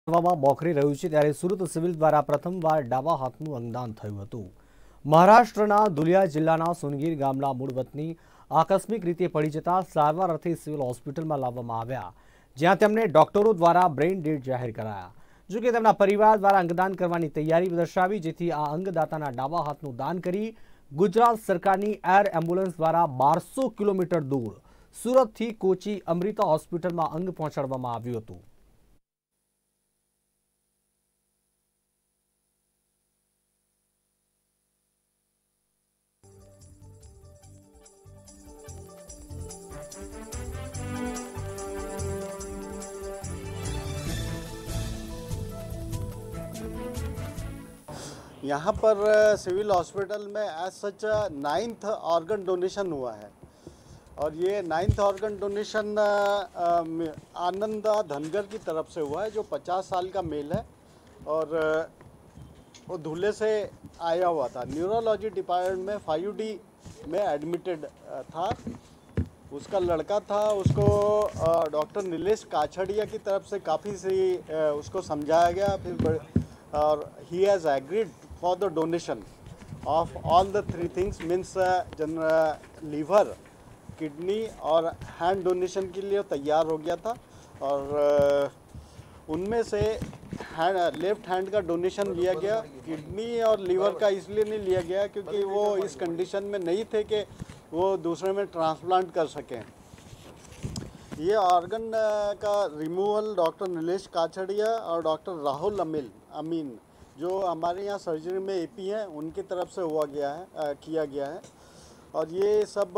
મોખરી રહ્યું છે ત્યારે સુરત સિવિલ દ્વારા પ્રથમવાર ડાબા હાથનું અંગદાન થયું હતું। મહારાષ્ટ્રના ધુલિયા જિલ્લાના સોનગીર ગામના મૂળ વતની આકસ્મિક રીતે પડી જતા સારવાર અર્થે સિવિલ હોસ્પિટલમાં લાવવામાં આવ્યા, જ્યાં તેમને ડોક્ટરો દ્વારા બ્રેઇન ડેડ જાહેર કરાયા। જો કે તેમના પરિવાર દ્વારા અંગદાન કરવાની તૈયારી દર્શાવી, જેથી આ અંગદાતાના ડાબા હાથનું દાન કરી ગુજરાત સરકારની એર એમ્બ્યુલન્સ દ્વારા 1200 કિલોમીટર દૂર સુરતથી કોચી અમૃતા હોસ્પિટલમાં અંગ પહોંચાડવામાં આવ્યું હતું। यहाँ पर सिविल हॉस्पिटल में as such 9th organ donation हुआ है और ये 9th organ donation Ananda Dhangar की तरफ से हुआ है, जो 50 साल का मेल है और वो धुले से आया हुआ था। न्यूरोलॉजी डिपार्टमेंट में 5D में एडमिटेड था, उसका लड़का था। उसको डॉक्टर नीलेश काछड़िया की तरफ से काफ़ी सी उसको समझाया गया, फिर और ही has agreed for the donation of all the three things, means liver, kidney और हैंड डोनेशन के लिए तैयार हो गया था। और उनमें से लेफ्ट हैंड का डोनेशन लिया गया। किडनी और लीवर का इसलिए नहीं लिया गया क्योंकि वो इस कंडीशन में नहीं थे कि वो दूसरे में ट्रांसप्लांट कर सकें। ये ऑर्गन का रिमूवल डॉक्टर नीलेश काछड़िया और डॉक्टर राहुल अमीन जो हमारे यहाँ सर्जरी में एपी हैं, उनकी तरफ से किया गया है। और ये सब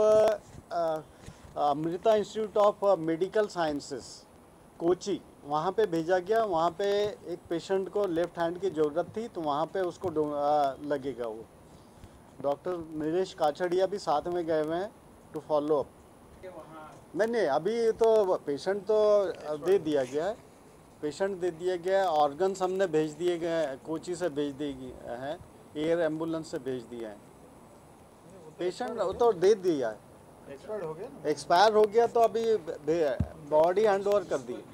Amrita institute of medical sciences Kochi वहाँ पे भेजा गया। वहाँ पे एक पेशेंट को लेफ्ट हैंड की ज़रूरत थी, तो वहाँ पे उसको लगेगा। वो डॉक्टर नीलेश काछड़िया भी साथ में गए हुए हैं टू फॉलो अप। नहीं, अभी तो पेशेंट तो दे दिया गया है, ऑर्गन्स हमने भेज दिए गए, कोची से भेज दिए गए हैं, एयर एम्बुलेंस से भेज दिए हैं। पेशेंट तो दे दिया है, एक्सपायर हो गया तो अभी बॉडी हैंड ओवर कर दी।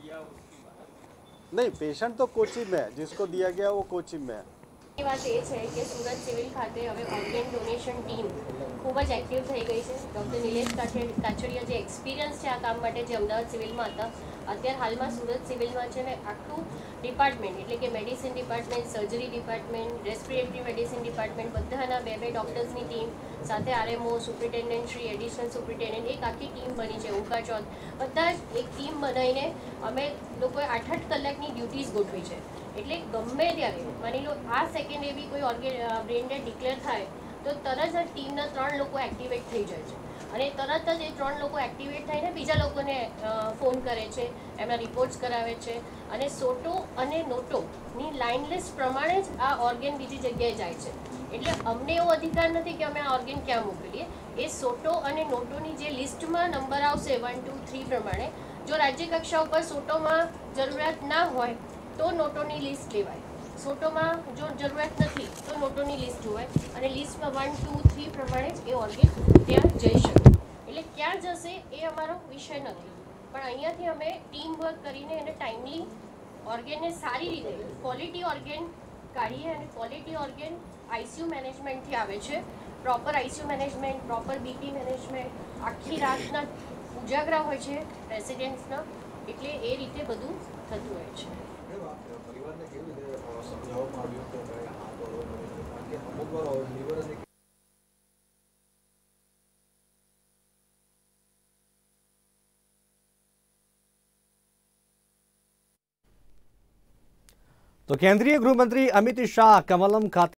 नहीं, पेशेंट तो कोची में है, जिसको दिया गया वो कोची में है। बात ये है कि सूरत सिविल खाते हमें ऑर्गन डोनेशन टीम खूब ज एक्टिव थी गई है। डॉक्टर नीलेश काछड़िया जो एक्सपीरियंस है आ काम माटे जे अमदावाद सिविल में था, अत्यार हाल में सूरत सिविल में है आखू डिपार्टमेंट एटले कि medicine department, surgery department, respiratory medicine department बधाना बे डॉक्टर्स की टीम साथे RMO, superintendent Shri, additional superintendent, एक आखी टीम बनी है। उका चौथ बधा एक टीम बनाईने अमे लोकोए 8-8 कलाकनी ड्यूटीज गोठवी है। એટલે ગમે ત્યારે માની લો આ સેકન્ડે બી કોઈ બ્રેઇન ડેડ ડિક્લેર થાય તો તરત જ ટીમના 3 લોકો એક્ટિવેટ થઈ જાય છે અને તરત જ એ 3 લોકો એક્ટિવેટ થઈને બીજા લોકોને ફોન કરે છે, એમના રિપોર્ટ્સ કરાવે છે અને સોટો અને નોટોની લાઇન લિસ્ટ પ્રમાણે જ આ ઓર્ગન બીજી જગ્યાએ જાય છે। એટલે અમને એવો અધિકાર નથી કે અમે આ ઓર્ગન ક્યાં મોકલીએ। એ સોટો અને નોટોની જે લિસ્ટમાં નંબર આવશે 1, 2, 3 પ્રમાણે, જો રાજ્ય કક્ષા ઉપર સોટોમાં જરૂરિયાત ના હોય तो नोटोनी लिस्ट लेवाय, सोटों जो जरूरत नहीं तो नोटोनी लिस्ट जोवाय अने लिस्ट में 1, 2, 3 प्रमाणे ए ऑर्गन त्यां जई शके। एटले क्या जशे ए अमारो विषय नहीं, पण अहींयाथी अमे टीम वर्क करीने एने टाइमली ऑर्गन ने सारी रीते क्वॉलिटी ऑर्गन काढीए अने क्वॉलिटी ऑर्गन आईसीयू मैनेजमेंट थी आवे छे। Proper ICU management, proper BP management, आखी रातना उजागरा होय छे रेसिडेंट्सना, एटले ए रीते बधुं थतुं होय छे। तो केंद्रीय गृहमंत्री अमित शाह कमलम खाते